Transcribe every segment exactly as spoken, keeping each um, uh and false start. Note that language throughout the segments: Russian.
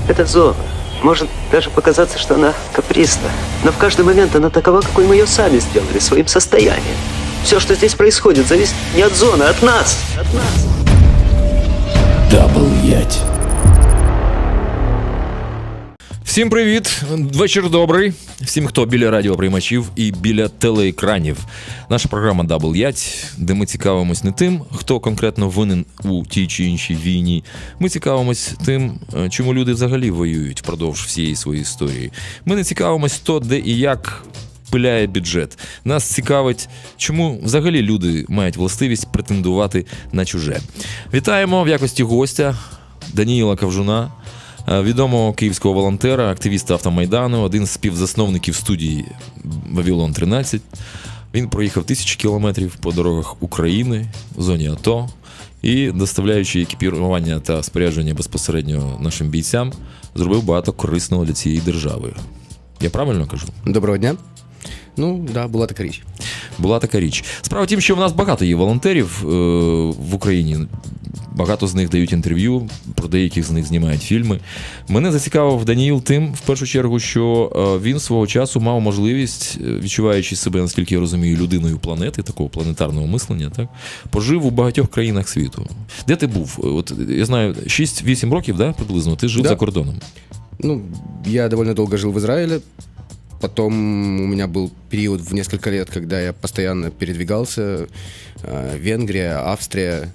Это зона. Может даже показаться, что она капризна. Но в каждый момент она такова, какой мы ее сами сделали, своим состоянием. Все, что здесь происходит, зависит не от зоны, а от нас. От нас. Дабл ять. Всім привіт, вечір добрий. Всім, хто біля радіоприймачів і біля телеекранів. Наша програма Дабл ять, де ми цікавимось не тим, хто конкретно винен у тій чи іншій війні. Ми цікавимось тим, чому люди взагалі воюють впродовж всієї своєї історії. Ми не цікавимось хто, де і як пиляє бюджет. Нас цікавить, чому взагалі люди мають властивість претендувати на чуже. Вітаємо в якості гостя Даніїла Кавжуна, відомого київського волонтера, активіста Автомайдану, один з співзасновників студії Вавилон тринадцять. Він проїхав тисячі кілометрів по дорогах України, в зоні АТО, і, доставляючи екіпірування та спорядження безпосередньо нашим бійцям, зробив багато корисного для цієї держави. Я правильно кажу? Доброго дня. Ну, так, да, була така річ. Була така річ. Справа в тім, що в нас багато є волонтерів е, в Україні. Багато з них дають інтерв'ю, про деяких з них знімають фільми. Мене зацікавив Даніїл тим, в першу чергу, що він свого часу мав можливість, відчуваючи себе, наскільки я розумію, людиною планети, такого планетарного мислення, так, пожив у багатьох країнах світу. Де ти був? От, я знаю, шість-вісім років, да, приблизно, ти жив да. за кордоном. Ну, я довольно долго жил в Израиле. Потом у меня был период в несколько лет, когда я постоянно передвигался. Венгрия, Австрия,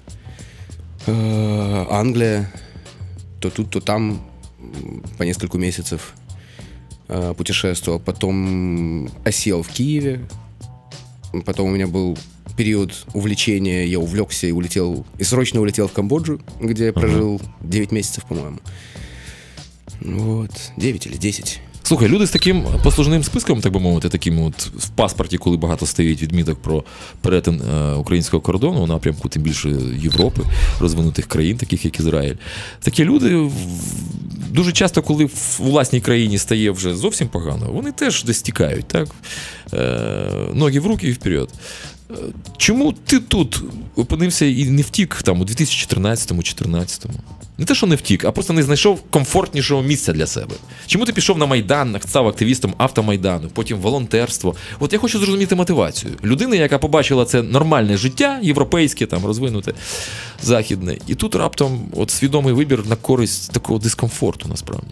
Англия. То тут, то там по несколько месяцев путешествовал. Потом осел в Киеве. Потом у меня был период увлечения. Я увлекся и улетел, и срочно улетел в Камбоджу, где я прожил девять месяцев, по-моему. Вот, девять или десять. Слухай, люди з таким послужним списком, так би мовити, таким от в паспорті, коли багато стоїть відміток про перетин е, українського кордону у напрямку, тим більше Європи, розвинутих країн, таких як Ізраїль. Такі люди в, дуже часто, коли в власній країні стає вже зовсім погано, вони теж десь тікають, так? Е, ноги в руки і вперед. Чому ти тут опинився і не втік там у дві тисячі тринадцятому-чотирнадцятому? Не те, що не втік, а просто не знайшов комфортнішого місця для себе. Чому ти пішов на Майдан, став активістом Автомайдану, потім волонтерство? От я хочу зрозуміти мотивацію. Людини, яка побачила це нормальне життя, європейське, там, розвинуте, західне, і тут раптом от свідомий вибір на користь такого дискомфорту, насправді.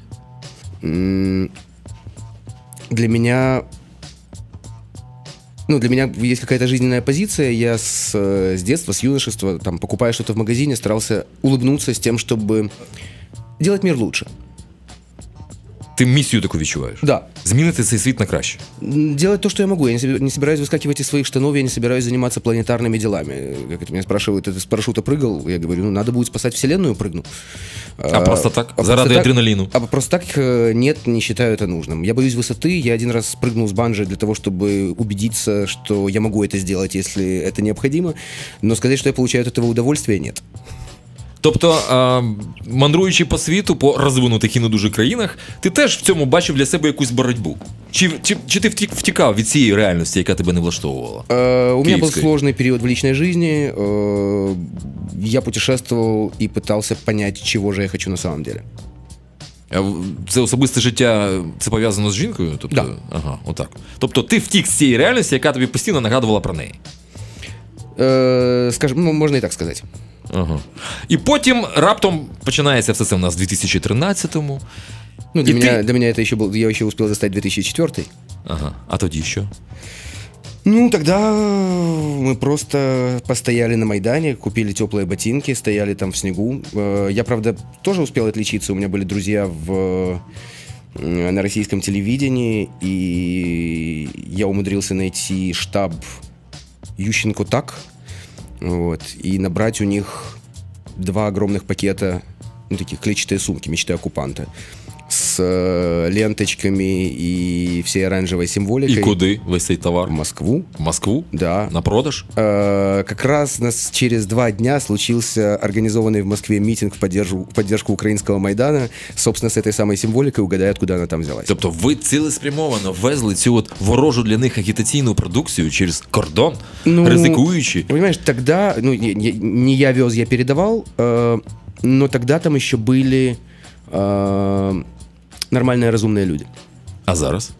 Для меня... Ну, для меня есть какая-то жизненная позиция. Я с, с детства, с юношества, там, покупая что-то в магазине, старался улыбнуться с тем, чтобы делать мир лучше. Ти місію таку відчуваєш? Да. Змінити цей світ на краще? Делать то, что я могу. Я не собираюсь выскакивать из своих штанов, я не собираюсь заниматься планетарными делами. Как это меня спрашивают, ты с парашюта прыгал? Я говорю, ну, надо будет спасать Вселенную, прыгну. А, а просто так? А Заради просто адреналину? Так, а просто так нет, не считаю это нужным. Я боюсь высоты. Я один раз прыгнул с банджи для того, чтобы убедиться, что я могу это сделать, если это необходимо. Но сказать, что я получаю от этого удовольствие, нет. Тобто, а, мандруючи по світу, по розвинутих і не дуже країнах, ти теж в цьому бачив для себе якусь боротьбу? Чи, чи, чи ти втік, втікав від цієї реальності, яка тебе не влаштовувала? Э, у меня был сложный период в личной жизни. Э, я путешествовал и пытался понять, чего же я хочу на самом деле. Це особисте життя, це пов'язано з жінкою? Тобто, да. Ага, отак. Тобто ти втік з цієї реальності, яка тобі постійно нагадувала про неї? Э, скажем, ну, можна і так сказати. Ага. І потім раптом починається все це у нас в дві тисячі тринадцятому. Ну, для, и меня, ты... для меня это еще был, я еще успел застать две тысячи четвёртый. Ага. А тоді що? Ну, тогда мы просто постояли на Майдане, купили теплые ботинки, стояли там в снегу. Я, правда, тоже успел отличиться. У меня были друзья в, на российском телевидении, и я умудрился найти штаб Ющенко так, вот, и набрать у них два огромных пакета, ну, таких клетчатые сумки, мечты оккупанта, с э, ленточками и всей оранжевой символикой. И куды весь цей товар? В Москву. В Москву? Да. На продаж? Э, как раз нас через два дня случился организованный в Москве митинг в поддержку, в поддержку украинского Майдана. Собственно, с этой самой символикой, угадай, откуда она там взялась. Тобто ви цілеспрямовано везли цю от ворожу для них агітаційну продукцію через кордон, ну, ризикуючи? Понимаешь, тогда, ну, не, не я вез, я передавал, э, но тогда там еще были э, нормальные, разумные люди. А зараз?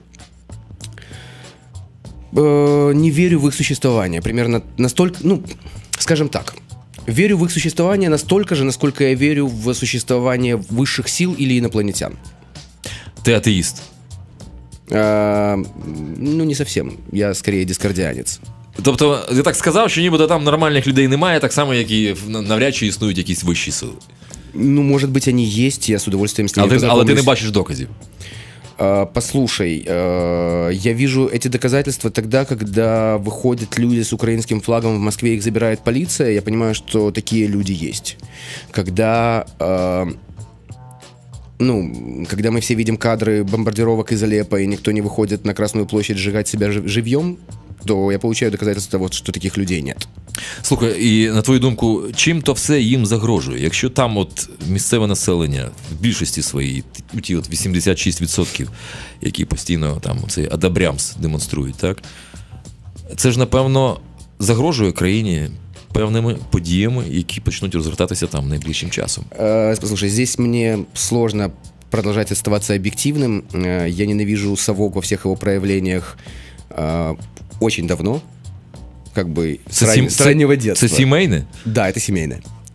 Э, не верю в их существование. Примерно настолько, ну, скажем так, верю в их существование настолько же, насколько я верю в существование высших сил или инопланетян. Ти атеїст. Э, ну, не совсем. Я скорее дискордіанець. Тобто, ти так сказав, що нібито там нормальних людей немає, так само, як і навряд чи існують якісь вищі сили. Ну, может быть, они есть, я с удовольствием с ними Але ти, але ти не познакомлюсь. бачиш доказів. А, Послушай, э, я вижу эти доказательства тогда, когда выходят люди с украинским флагом в Москве, их забирает полиция, я понимаю, что такие люди есть. Когда, э, ну, когда мы все видим кадры бомбардировок из Алеппо, и никто не выходит на Красную площадь сжигать себя жив- живьем, то я получаю доказательства того, что таких людей нет. Слухай, і на твою думку, чим то все їм загрожує? Якщо там от місцеве населення в більшості своїй, ті от вісімдесят шість відсотків, які постійно там цей адабрямс демонструють, так? Це ж, напевно, загрожує країні певними подіями, які почнуть розгортатися там найближчим часом. Э, Послушай, здесь мне сложно продолжать оставаться объективным. Э, Я ненавижу совок во всех его проявлениях э, очень давно. Как бы с, Це, ран- сім... с раннего це, детства. це сімейне? Да, это семейное.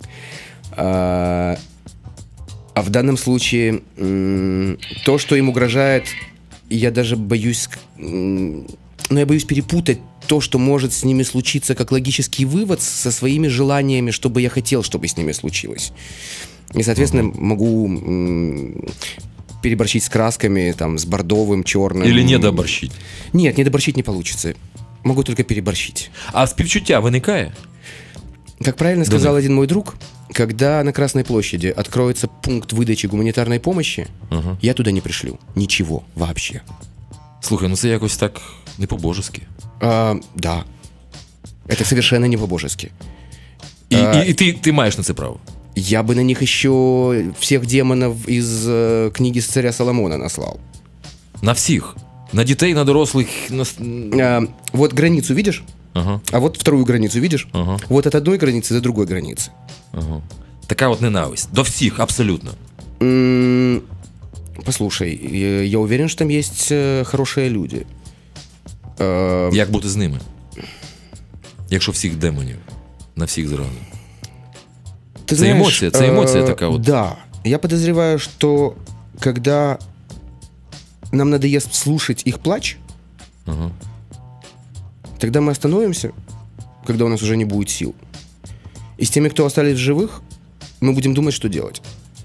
А, а в данном случае м, то, что им угрожает, я даже боюсь, м, ну, я боюсь перепутать то, что может с ними случиться, как логический вывод со своими желаниями, чтобы я хотел, чтобы с ними случилось. И, соответственно, uh-huh. могу м, переборщить с красками, там, с бордовым, черным. Или недоборщить? Нет, недоборщить не получится. Могу только переборщить. А співчуття виникає? Как правильно сказал один мой друг, когда на Красной площади откроется пункт выдачи гуманитарной помощи, Ага. я туда не пришлю ничего вообще. Слухай, ну це якось так не по-божески. А, да. Это совершенно не по-божески. І, А, і, і ти, ти маєш на це право? Я бы на них еще всех демонов из э, книги с царя Соломона наслал. На всіх? На дітей, на дорослих? На... А, вот границу видишь? Ага, А вот вторую границу видишь? ага, Вот от одной границы до другой границы. ага. Така от ненависть. До всіх, абсолютно. М, Послушай, я, я уверен, что там есть э, хорошие люди. Э, Як бути з ними? Якщо всіх демонів, на всіх зразу. Ты Это эмоция, это эмоция э, такая вот. Да. Я подозреваю, что когда нам надоест слушать их плач, Ага. тогда мы остановимся, когда у нас уже не будет сил. И с теми, кто остались в живых, мы будем думать, что делать.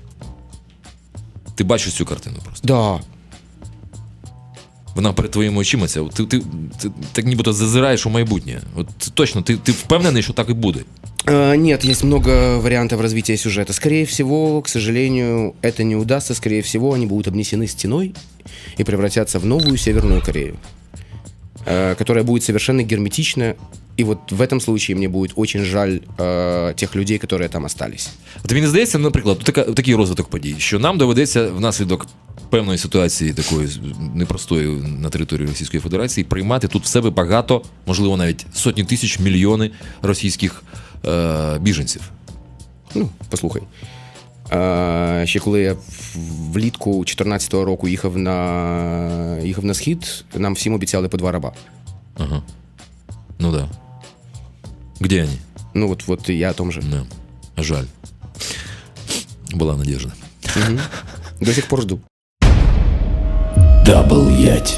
Ти бачиш цю картину просто. Да. Вона перед твоїми очима ця. Ти, ти, ти так нібито зазираєш у майбутнє. От точно, ти, ти впевнений, що так і буде? Э, Нет, есть много вариантов развития сюжета. Скорее всего, к сожалению, это не удастся. Скорее всего, они будут обнесены стеной и превратятся в новую Северную Корею, э, которая будет совершенно герметична. И вот в этом случае мне будет очень жаль э, тех людей, которые там остались. Тобі не здається, наприклад, така, такий розвиток подій, що нам доведеться внаслідок певної ситуації такої непростої на території Російської Федерації приймати тут в себе багато, можливо, навіть сотні тисяч, мільйони російських е, біженців? Ну, послухай. Е, ще коли я влітку чотирнадцятого року їхав на, їхав на схід, нам всім обіцяли по два раба. Ага. Ну да. Где они? Ну вот, вот и я о том же. Да. Жаль. Была надежда. Мгм. До сих пор жду. Дабл ять.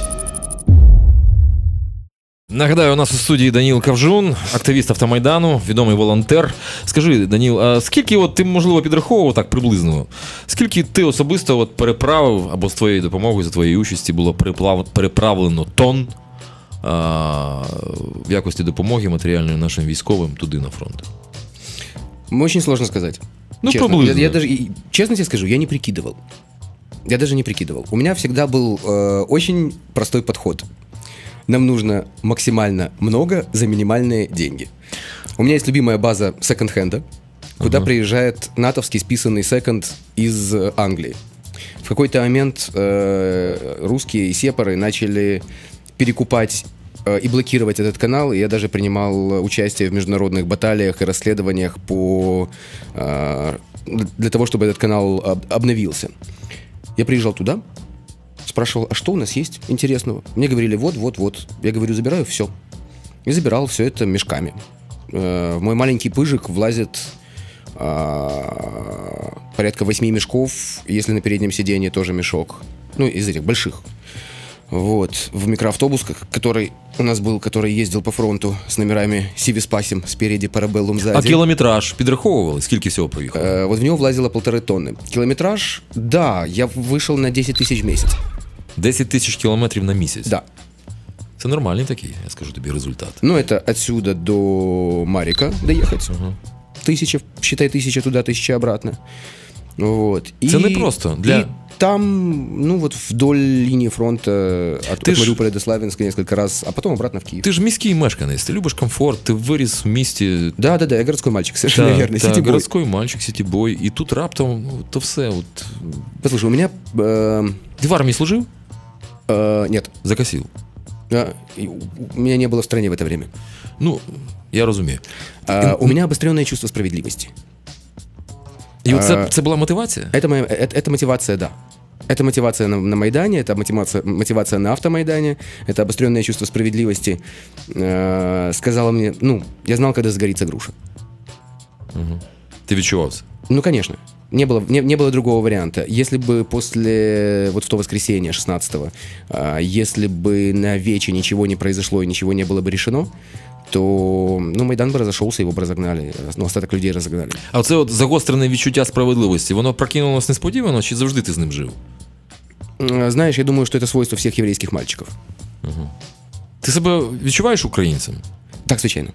Нагадаю, у нас у студії Даніл Кавжун, активіст Автомайдану, відомий волонтер. Скажи, Даніл, а скільки от ти, можливо, підраховував так приблизно, скільки ти особисто от переправив, або з твоєю допомогою, за твоєї участі було переплав- переправлено тонн а, в якості допомоги матеріальної нашим військовим туди на фронт? Очень сложно сказать. Ну, честно. приблизно. Я, я даже, и- честно тебе скажу, я не прикидывал. Я даже не прикидывал. У меня всегда был э, очень простой подход. Нам нужно максимально много за минимальные деньги. У меня есть любимая база секонд-хенда, куда Ага. приезжает натовский списанный секонд из э, Англии. В какой-то момент э, русские и сепары начали перекупать э, и блокировать этот канал, и я даже принимал участие в международных баталиях и расследованиях по, э, для того, чтобы этот канал об- обновился. Я приезжал туда, спрашивал, а что у нас есть интересного? Мне говорили, вот, вот, вот. Я говорю, забираю все. И забирал все это мешками. В мой маленький пыжик влазит а, порядка восьми мешков, если на переднем сиденье тоже мешок. Ну, из этих больших. Вот. В микроавтобус, который у нас был, который ездил по фронту з номерами Сівіспасім спереді, Парабеллум сзади. А кілометраж підраховували? Скільки всього проїхало? Э, вот в него влазило полторы тонны. Километраж, да, я вышел на десять тысяч в месяц. десять тисяч кілометрів на місяць? Да. Це нормальний такий, я скажу тобі, результат. Ну, это отсюда до Марика доехать. Угу. Тысяча, считай, тысяча туда, тысяча обратно. Вот. Це не просто. Для... И там, ну вот вдоль линии фронта от, от ж... Мариуполя до Славянска несколько раз, а потом обратно в Киев. Ти ж міський мешканець, ти любиш комфорт, ти виріс в місті. Да-да-да, я городской мальчик, совершенно та, верно. Та, городской мальчик, сітібой. І тут раптом, ну, то все. От... Послушай, у меня... Э... Ти в армії служив? Э, нет. Закосил? А, у меня не было в стране в это время. Ну, я розумію. А, у меня обостренное чувство справедливости. И вот а, це, це была мотивация? Это, моя, это, это мотивация, да. Это мотивация на, на Майдане, это мотивация, мотивация на автомайдане, это обостренное чувство справедливости. Э, сказала мне, ну, я знал, когда загорится груша. Угу. Ты відчував це? Ну, конечно. Не было, не, не было другого варианта. Если бы после, вот в то воскресенье шестнадцатого, э, если бы на вече ничего не произошло и ничего не было бы решено, то, ну, Майдан бы разошелся, его бы разогнали, ну, остаток людей разогнали. А оце от загострене відчуття справедливості, воно прокинулось несподівано, чи завжди ти з ним жив? Знаешь, я думаю, что это свойство всех еврейских мальчиков. Угу. Ти себе відчуваєш українцем? Так, звичайно.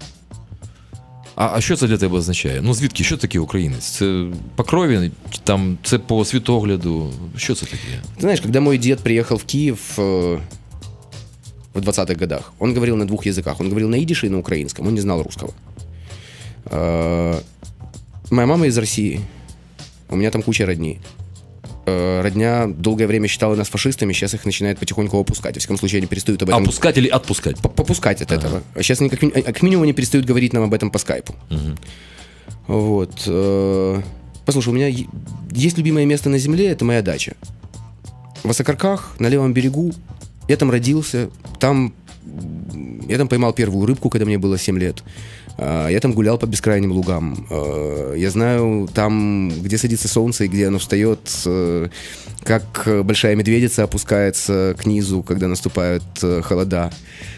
А, а що це для тебе означає? Ну, звідки, що таке українець? Це по крові, там, це по світогляду? Що це таке? Ты знаешь, когда мой дед приехал в Киев э, в двадцатых годах, он говорил на двух языках. Он говорил на идише и на украинском, он не знал русского. Э, моя мама из России, у меня там куча родней. Э, родня долгое время считала нас фашистами, сейчас их начинает потихоньку опускать. Во всяком случае, они перестают об этом... Опускать или отпускать? Попускать от ага. этого. А сейчас они как, ми... как минимум они перестают говорить нам об этом по скайпу. Угу. Вот. Э, послушай, у меня есть любимое место на земле, это моя дача. В Осокорках, на левом берегу. Я там родился, там... Я там поймал первую рыбку, когда мне было семь лет. Я там гулял по бескрайним лугам. Я знаю там, где садится солнце и где оно встает, как большая медведица опускается к низу, когда наступают холода.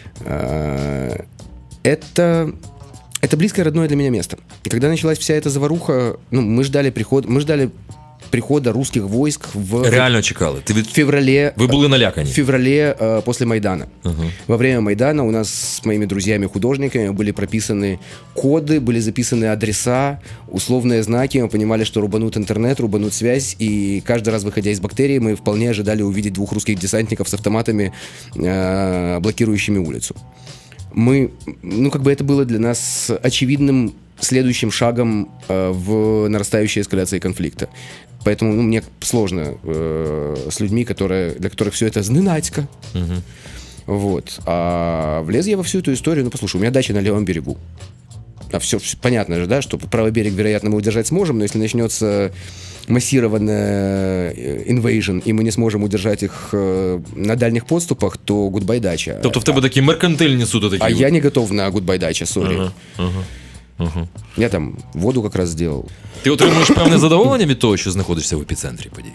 Это... Это близкое, родное для меня место. И когда началась вся эта заваруха, ну, мы ждали приход... Мы ждали... прихода русских войск в... Реально чекали? Ти від... В феврале... Вы были налякані? В феврале э, после Майдана. Uh-huh. Во время Майдана у нас с моими друзьями-художниками были прописаны коды, были записаны адреса, условные знаки. Мы понимали, что рубанут интернет, рубанут связь. И каждый раз, выходя из бактерии, мы вполне ожидали увидеть двух русских десантников с автоматами, э, блокирующими улицу. Мы... Ну, как бы это было для нас очевидным следующим шагом э, в нарастающей эскалации конфликта. Поэтому ну, мне сложно э, с людьми, которые, для которых все это зненацька. Угу. Вот. А влез я во всю эту историю. Ну, послушай, у меня дача на левом берегу. А все, все понятно же, да, что правый берег, вероятно, мы удержать сможем, но если начнется массированная invasion, и мы не сможем удержать их э, на дальних подступах, то goodbye дача. Тобто в тебе такі меркантильні суди такі? А я не готов на goodbye дача, сорі. Ага, ага. Угу. Я там воду как раз сделал. Ти отримуєш певне задоволення від того, що знаходишся в епіцентрі подій?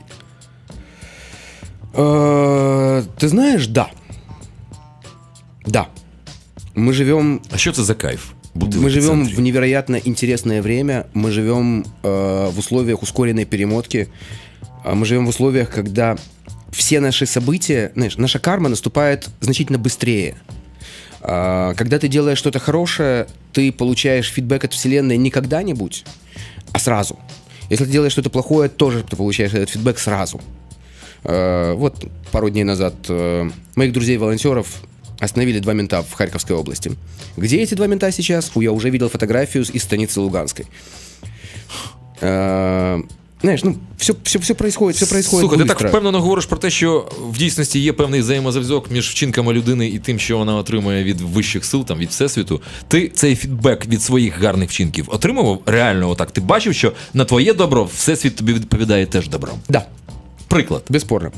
Ты знаешь, да. Да. Мы живем... А що це за кайф? Мы живем в невероятно интересное время. Мы живем э, в условиях ускоренной перемотки. Мы живем в условиях, когда все наши события, знаешь, наша карма наступает значительно быстрее. Когда ты делаешь что-то хорошее, ты получаешь фидбэк от вселенной не когда-нибудь, а сразу. Если ты делаешь что-то плохое, тоже ты получаешь этот фидбэк сразу. Вот пару дней назад моих друзей-волонтеров остановили два мента в Харьковской области. Где эти два мента сейчас? Я уже видел фотографию из станицы Луганской. Знаєш, ну, все, все, все происходит, все происходит Слухай, быстро. Ти так впевнено говориш про те, що в дійсності є певний взаємозв'язок між вчинками людини і тим, що вона отримує від вищих сил, там, від Всесвіту. Ти цей фідбек від своїх гарних вчинків отримував реально отак? Ти бачив, що на твоє добро Всесвіт тобі відповідає теж добром? Да. Наприклад. Бесспорно.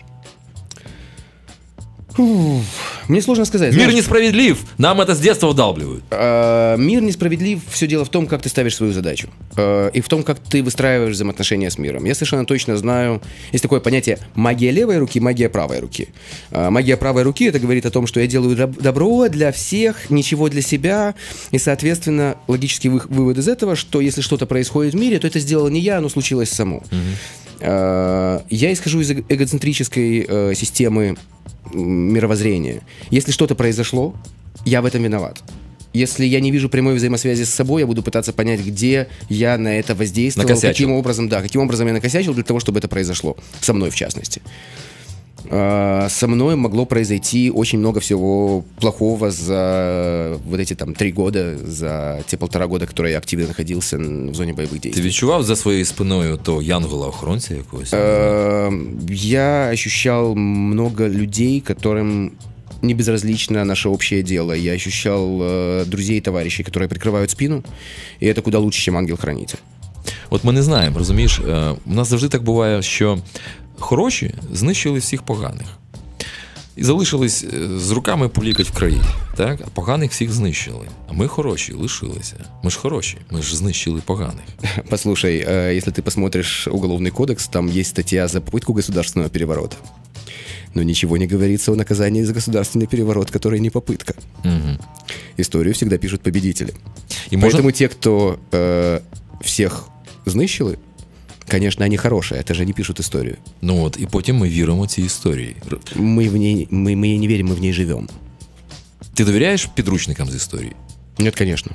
Фух, мне сложно сказать. Мир знаешь, несправедлив, нам это с детства вдалбливают. э, мир несправедлив, все дело в том, как ты ставишь свою задачу. Э, и в том, как ты выстраиваешь взаимоотношения с миром. Я совершенно точно знаю, есть такое понятие магия левой руки, магия правой руки. Э, магия правой руки, это говорит о том, что я делаю доб- добро для всех, ничего для себя. И, соответственно, логический вы- вывод из этого, что если что-то происходит в мире, то это сделал не я, оно случилось само. Э, я исхожу из эго- эгоцентрической э, системы мировоззрения. Если что-то произошло, я в этом виноват. Если я не вижу прямой взаимосвязи с собой, я буду пытаться понять, где я на это воздействовал, Накосячил. каким образом, да, каким образом я накосячил для того, чтобы это произошло. Со мной, в частности. А, Со мной могло произойти очень много всего плохого за вот эти там три года, за те полтора года, которые я активно находился в зоне боевых Ти действий. відчував за своєю спиною то янгола-охоронця якогось? Э, Я ощущал много людей, которым не безразлично наше общее дело. Я ощущал э, друзей и товарищей, которые прикрывают спину, и это куда лучше, чем ангел-хранитель. От ми не знаємо, розумієш, е, у нас завжди так буває, що хороші знищили всіх поганих. І залишились е, з руками полікать в краї, так? А поганих всіх знищили. А ми хороші лишилися. Ми ж хороші, ми ж знищили поганих. Послушай, э, если ты посмотришь Уголовный кодекс, там есть статья за попытку государственного переворота. Но ничего не говорится о наказании за государственный переворот, который не попытка. Угу. Историю всегда пишут победители. І можна... Поэтому те, кто э, всех знищили, конечно, они хорошие, это же они пишут историю. Ну от, і потім ми віримо цій історії. Мы, в ней, мы, мы ей не верим, мы в ней живем. Ти довіряєш підручникам з історії? Нет, конечно.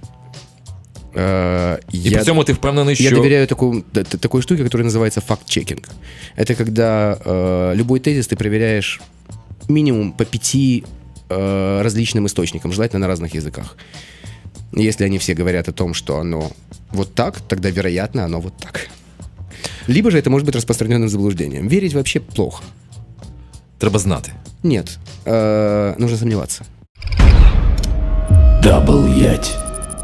Э, І я, при цьому ти впевнений, що... я доверяю такой, т- т- такой штуке, которая называется факт-чекинг. Это когда э, любой тезис ты проверяешь минимум по пяти э, различным источникам, желательно на разных языках. Если они все говорят о том, что оно вот так, тогда, вероятно, оно вот так. Либо же это может быть распространенным заблуждением. Верить вообще плохо. Треба знати. Нет, э, нужно сомневаться. Дабл ять.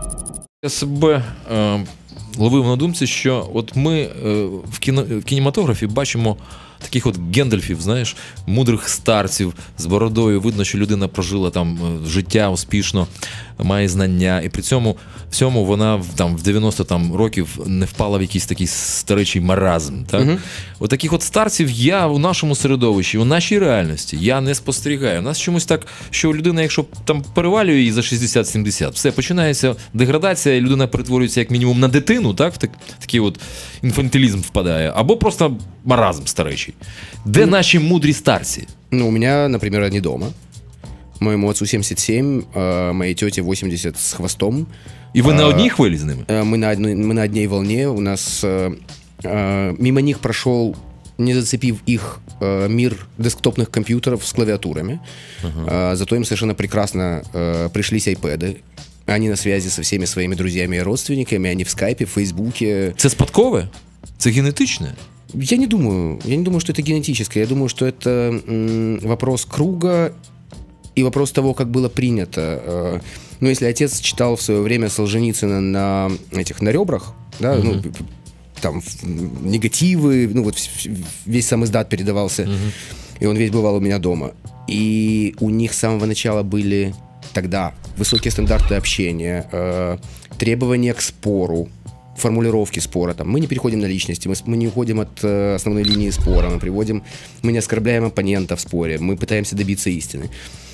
Я себе е, ловив на думці, що от ми е, в, кіно, в кінематографі бачимо таких от Гендальфів, знаєш, мудрих старців з бородою. Видно, що людина прожила там е, життя успішно, має знання, і при цьому всьому вона в, там, в дев'яносто там, років не впала в якийсь такий старичий маразм. Так? Угу. От таких от старців я у нашому середовищі, у нашій реальності, я не спостерігаю. У нас чомусь так, що людина, якщо там перевалює її за шістдесят-сімдесят, все, починається деградація, і людина перетворюється як мінімум на дитину, так? В так, такий от інфантилізм впадає, або просто маразм старичий. Де наші мудрі старці? Ну, у меня, например, они дома. Моему отцу семьдесят семь, э, моей тете восемьдесят с хвостом. І ви А, на одній хвилі з ними? Э, Мы на, одной, мы на одной волне. У нас э, э, мимо них прошел, не зацепив их, э, мир десктопных компьютеров с клавиатурами. Ага. Э, зато им совершенно прекрасно э, пришлись айпэды. Они на связи со всеми своими друзьями и родственниками. Они в скайпе, в фейсбуке. Це спадкове? Це генетичне? Я не думаю. Я не думаю, что это генетическое. Я думаю, что это м, вопрос круга и вопрос того, как было принято. Э, Ну, если отец читал в свое время Солженицына на этих, на ребрах, да, Мгм. ну, там в- негативы, ну, вот в- весь сам издат передавался, и он весь бывал у меня дома. И у них с самого начала были тогда высокие стандарты общения, э, требования к спору, формулировки спора. Там, мы не переходим на личности, мы, с- мы не уходим от э, основной линии спора, мы приводим, мы не оскорбляем оппонента в споре, мы пытаемся добиться истины.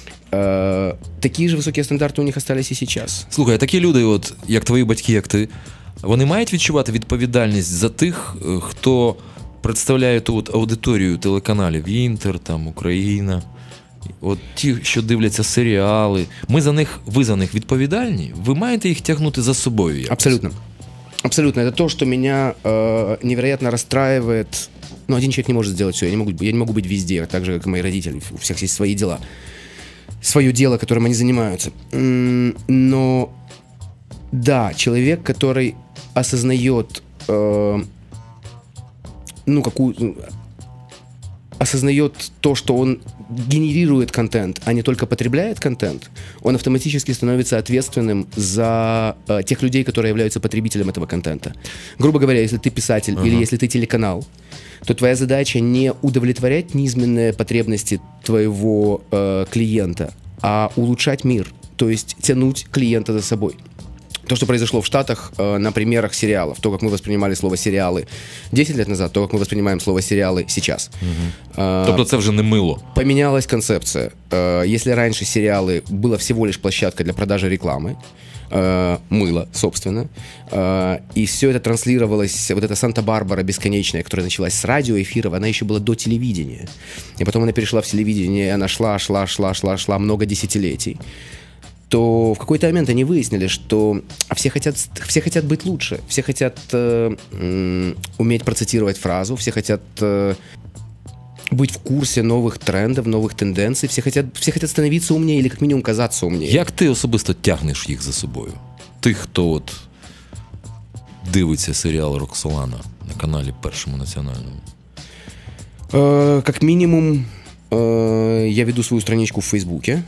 Э, такие же високі стандарти у них остались і зараз. Слухай, а такі люди, от, як твої батьки, як ти, вони мають відчувати відповідальність за тих, е, хто представляє ту от аудиторію телеканалів Інтер, там, Україна, от ті, що дивляться серіали. Ми за них, ви за них відповідальні? Ви маєте їх тягнути за собою якось? Абсолютно. Абсолютно. Это то, что меня э, невероятно расстраивает. Ну, один человек не может сделать все. Я не могу, я не могу быть везде, так же, как и мои родители. У всех есть свои дела. Свое дело, которым они занимаются. М, Но да, человек, который осознает, э, ну, какую... осознает то, что он генерирует контент, а не только потребляет контент, он автоматически становится ответственным за э, тех людей, которые являются потребителем этого контента. Грубо говоря, если ты писатель Ага. или если ты телеканал, то твоя задача не удовлетворять низменные потребности твоего э, клиента, а улучшать мир, то есть тянуть клиента за собой. То, что произошло в Штатах э, на примерах сериалов, то, как мы воспринимали слово «сериалы» десять лет назад, то, как мы воспринимаем слово «сериалы» сейчас. Угу. Э, тобто це вже не мило? Поменялась концепция. Э, если раньше сериалы было всего лишь площадка для продажи рекламы, э, мыло, собственно, э, и все это транслировалось, вот эта Санта-Барбара бесконечная, которая началась с радиоэфиров, она еще была до телевидения. И потом она перешла в телевидение, и она шла, шла, шла, шла, шла много десятилетий. То в какой-то момент они выяснили, что все хотят, все хотят быть лучше, все хотят э, э, уметь процитировать фразу, все хотят э, быть в курсе новых трендов, новых тенденций, все хотят, все хотят становиться умнее или как минимум казаться умнее. Як ти особисто тягнеш їх за собою? Тих, хто от дивиться серіал «Роксолана» на каналі Першому національному? Э, как минимум, э, я веду свою страничку в Фейсбуке,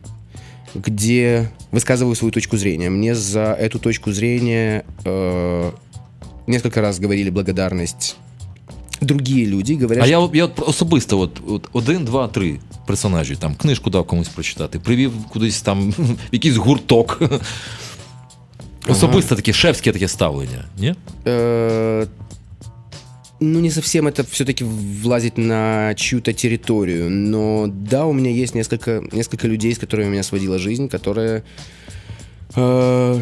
где высказываю свою точку зрения. Мне за эту точку зрения э, несколько раз говорили благодарность другие люди. Говорят, а що... я, я особисто от, от один, два, три персонажі, там книжку дав комусь прочитати, привів кудись там в якийсь гурток. Ага. Особисто таке шефське таке ставлення, ні? Э, ну, не совсем это все-таки влазить на чью-то территорию, но да, у меня есть несколько, несколько людей, с которыми меня сводила жизнь, которые... Э,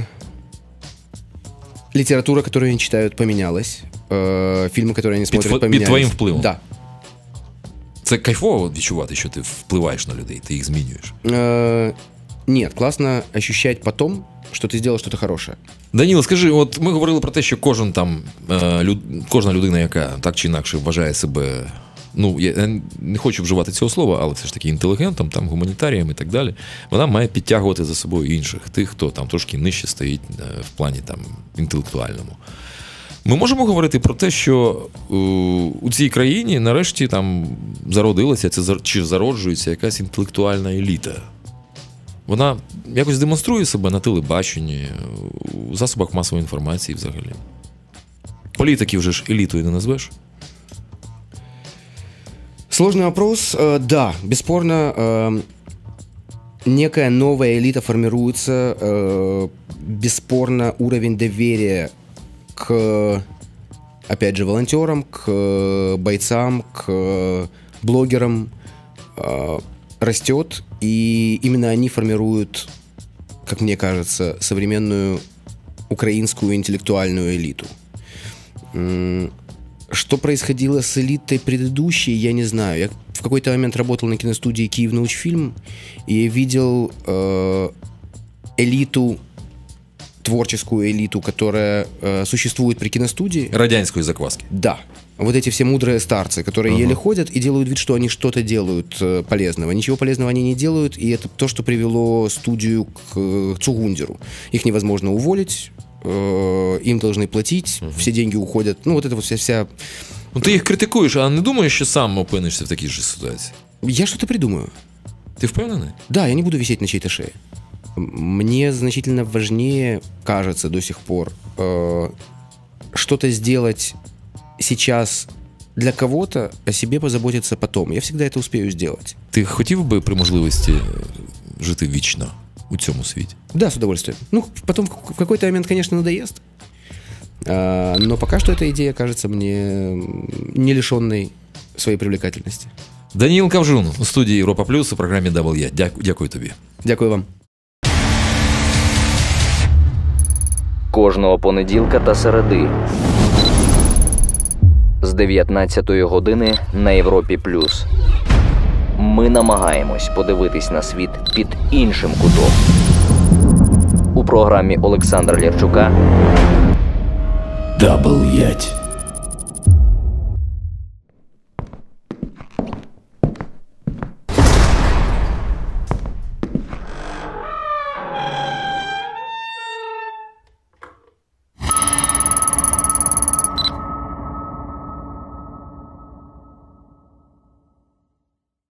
литература, которую они читают, поменялась. Э, фильмы, которые они смотрят, під, поменялись. Під твоїм впливом? Да. Це кайфово відчувати, що ти впливаєш на людей, ти їх змінюєш? Э, нет, классно ощущать потом, що ти зробив щось хороше. Даніло, скажи, от ми говорили про те, що кожен там, люд, кожна людина, яка так чи інакше вважає себе, ну, я не хочу вживати цього слова, але все ж таки інтелігентом, там, гуманітарієм і так далі, вона має підтягувати за собою інших, тих, хто там трошки нижче стоїть в плані там інтелектуальному. Ми можемо говорити про те, що у цій країні нарешті там зародилася чи зароджується якась інтелектуальна еліта. Вона якось демонструє себе на телебаченні, у засобах масової інформації взагалі. Політиків вже ж елітою не назвеш? Сложный вопрос. Да, бесспорно, некая новая элита формируется. Бесспорно, уровень доверия к, опять же, волонтерам, к бойцам, к блогерам растет, и именно они формируют, как мне кажется, современную украинскую интеллектуальную элиту. Что происходило с элитой предыдущей, я не знаю. Я в какой-то момент работал на киностудии «Киевнаучфильм», и я видел э, элиту, творческую элиту, которая э, существует при киностудии. Радянской закваски. Да. Вот эти все мудрые старцы, которые uh-huh. еле ходят и делают вид, что они что-то делают э, полезного. Ничего полезного они не делают, и это то, что привело студию к, к Цугундеру. Их невозможно уволить, э, им должны платить, uh-huh. все деньги уходят. Ну, вот это вот вся... вся... Ну, ты их критикуешь, а не думаешь, что сам опинишься в такой же ситуации? Я что-то придумаю. Ты впевненный? Да, я не буду висеть на чьей-то шее. Мне значительно важнее, кажется, до сих пор, э, что-то сделать сейчас для кого-то, о себе позаботиться потом. Я всегда это успею сделать. Ти хотів би при можливості жити вічно у цьому світі? Да, с удовольствием. Ну, потом в какой-то момент, конечно, надоест. А, но пока что эта идея кажется мне не лишенной своей привлекательности. Даніл Кавжун у студії Європа Плюс у програмі Дабл Я. Дякую, дякую тобі. Дякую вам. Кожного понеділка та середи з дев'ятнадцятої години на Європі Плюс. Ми намагаємось подивитись на світ під іншим кутом. У програмі Олександра Лєвчука Дабл Я.